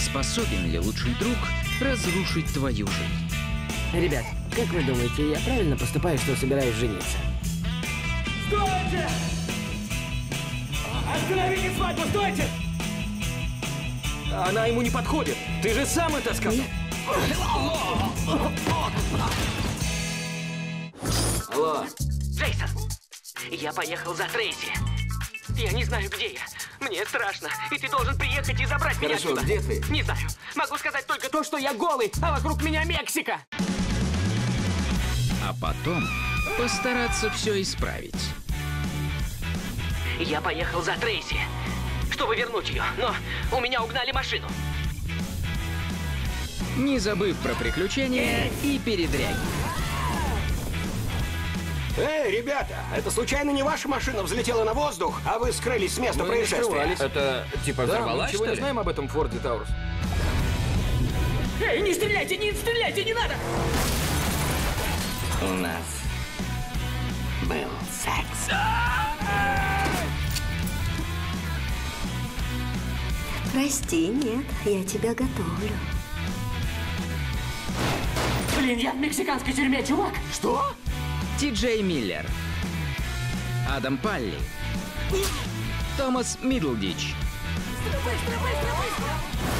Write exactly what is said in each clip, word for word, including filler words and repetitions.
способен ли лучший друг разрушить твою жизнь? Ребят, как вы думаете, я правильно поступаю, что собираюсь жениться? Стойте! Остановите свадьбу, стойте! Она ему не подходит. Ты же сам это сказал. Алло. Джейсон, я поехал за Трейси. Я не знаю, где я. Мне страшно, и ты должен приехать и забрать меня Хорошо, отсюда. где ты? Не знаю. Могу сказать только то, что я голый, а вокруг меня Мексика. А потом постараться все исправить. Я поехал за Трейси, чтобы вернуть ее, но у меня угнали машину. Не забыв про приключения и передряги. Эй, ребята, это случайно не ваша машина взлетела на воздух, а вы скрылись с места Мы не происшествия? скрывались. Это типа Да, мы взорвалась, ничего что не ли? знаем об этом Форде Таурус. Эй, не стреляйте, не стреляйте, не надо! У нас был секс. Прости, нет, я тебя готовлю. Блин, я в мексиканской тюрьме, чувак! Что? Ти Джей Миллер, Адам Палли, Томас Миддлдич.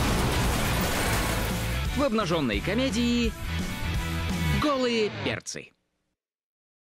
В обнаженной комедии «Голые перцы».